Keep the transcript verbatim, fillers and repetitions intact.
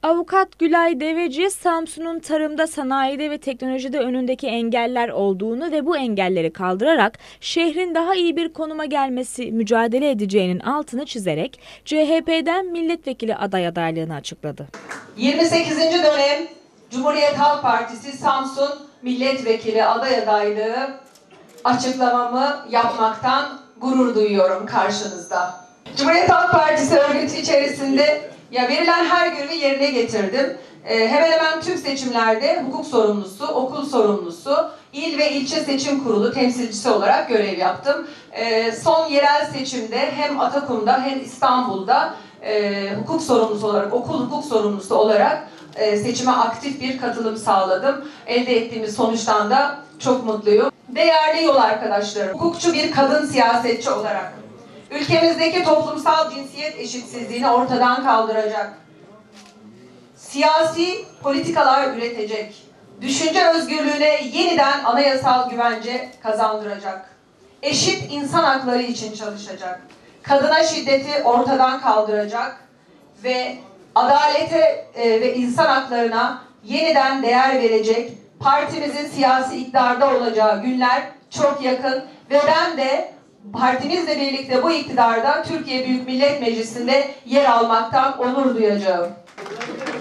Avukat Gülay Deveci, Samsun'un tarımda, sanayide ve teknolojide önündeki engeller olduğunu ve bu engelleri kaldırarak şehrin daha iyi bir konuma gelmesi mücadele edeceğinin altını çizerek C H P'den milletvekili aday adaylığını açıkladı. yirmi sekizinci dönem Cumhuriyet Halk Partisi Samsun milletvekili aday adaylığı açıklamamı yapmaktan gurur duyuyorum karşınızda. Cumhuriyet Halk Partisi örgütü içerisinde ya verilen her görevi yerine getirdim. Ee, hemen hemen tüm seçimlerde hukuk sorumlusu, okul sorumlusu, il ve ilçe seçim kurulu temsilcisi olarak görev yaptım. Ee, son yerel seçimde hem Atakum'da hem İstanbul'da e, hukuk sorumlusu olarak, okul hukuk sorumlusu olarak e, seçime aktif bir katılım sağladım. Elde ettiğimiz sonuçtan da çok mutluyum. Değerli yol arkadaşlarım, hukukçu bir kadın siyasetçi olarak ülkemizdeki toplumsal cinsiyet eşitsizliğini ortadan kaldıracak, siyasi politikalar üretecek, düşünce özgürlüğüne yeniden anayasal güvence kazandıracak, eşit insan hakları için çalışacak, kadına şiddeti ortadan kaldıracak ve adalete e, ve insan haklarına yeniden değer verecek partimizin siyasi iktidarda olacağı günler çok yakın ve ben de partimizle birlikte bu iktidarda Türkiye Büyük Millet Meclisi'nde yer almaktan onur duyacağım.